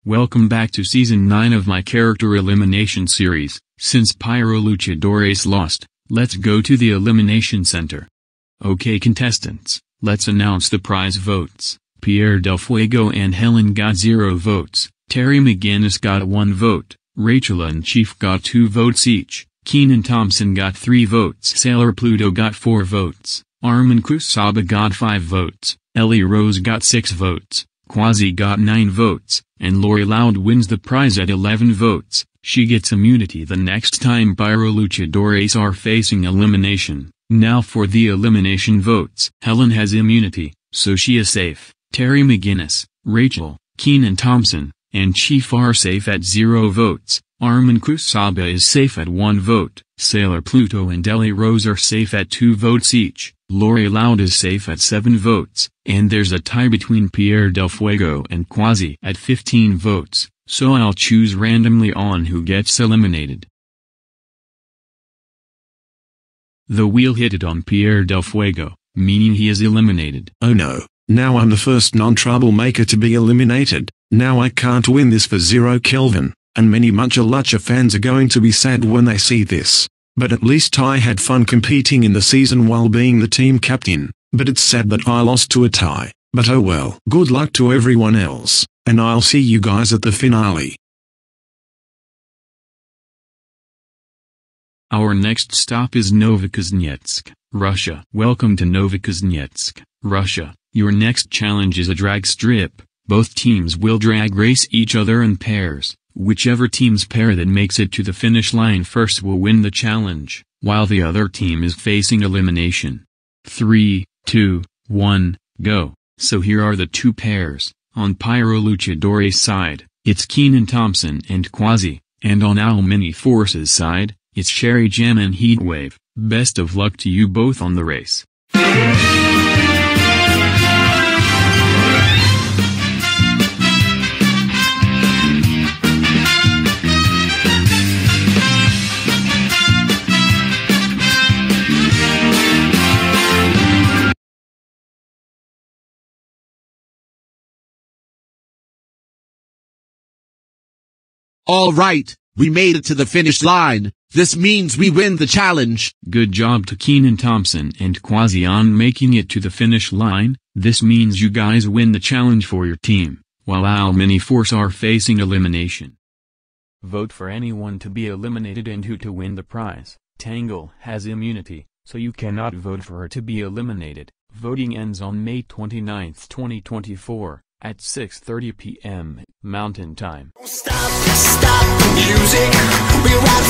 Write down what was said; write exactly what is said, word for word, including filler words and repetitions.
Welcome back to Season nine of my character elimination series. Since Pyro Luchadores lost, let's go to the Elimination Center. Okay contestants, let's announce the prize votes. Pierre Del Fuego and Helen got zero votes, Terry McGinnis got one vote, Rachel and Chief got two votes each, Keenan Thompson got three votes, Sailor Pluto got four votes, Armin Kusaba got five votes, Ellie Rose got six votes, Quasi got nine votes, and Lori Loud wins the prize at eleven votes. She gets immunity the next time Pyro Luchadores are facing elimination. Now for the elimination votes. Helen has immunity, so she is safe. Terry McGinnis, Rachel, Keenan Thompson, and Chief are safe at zero votes. Armin Kusaba is safe at one vote. Sailor Pluto and Ellie Rose are safe at two votes each. Lori Loud is safe at seven votes, and there's a tie between Pierre Del Fuego and Quasi at fifteen votes, so I'll choose randomly on who gets eliminated. The wheel hit it on Pierre Del Fuego, meaning he is eliminated. Oh no, now I'm the first non-troublemaker to be eliminated. Now I can't win this for Zero Kelvin, and many Mucha Lucha fans are going to be sad when they see this. But at least I had fun competing in the season while being the team captain. But it's sad that I lost to a tie. But oh well. Good luck to everyone else, and I'll see you guys at the finale. Our next stop is Novokuznetsk, Russia. Welcome to Novokuznetsk, Russia. Your next challenge is a drag strip. Both teams will drag race each other in pairs. Whichever team's pair that makes it to the finish line first will win the challenge, while the other team is facing elimination. three, two, one, go. So here are the two pairs. On Pyro Luchadores' side, it's Keenan Thompson and Quasi, and on Al Mini Force's side, it's Sherry Jam and Heatwave. Best of luck to you both on the race. All right, we made it to the finish line. This means we win the challenge. Good job to Keenan Thompson and Quasi on making it to the finish line. This means you guys win the challenge for your team, while Al Mini Force are facing elimination. Vote for anyone to be eliminated and who to win the prize. Tangle has immunity, so you cannot vote for her to be eliminated. Voting ends on May twenty-ninth, twenty twenty-four. At six thirty p m Mountain Time. Stop, stop the music. We're out